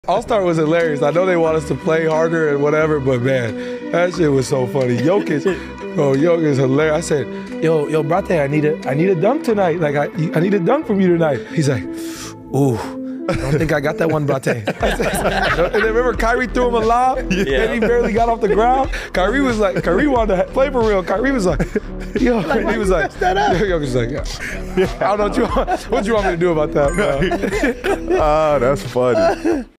All-Star was hilarious. I know they want us to play harder and whatever, but man, that shit was so funny. Jokic is hilarious. I said, yo, brate, I need a dunk tonight. Like I need a dunk from you tonight. He's like, ooh, I don't think I got that one, brate. And then remember Kyrie threw him a lob and he barely got off the ground. Kyrie wanted to play for real. Kyrie was like, yo, and he was like, Jokic was like, yeah. I don't know what you want me to do about that, bro. Ah, that's funny.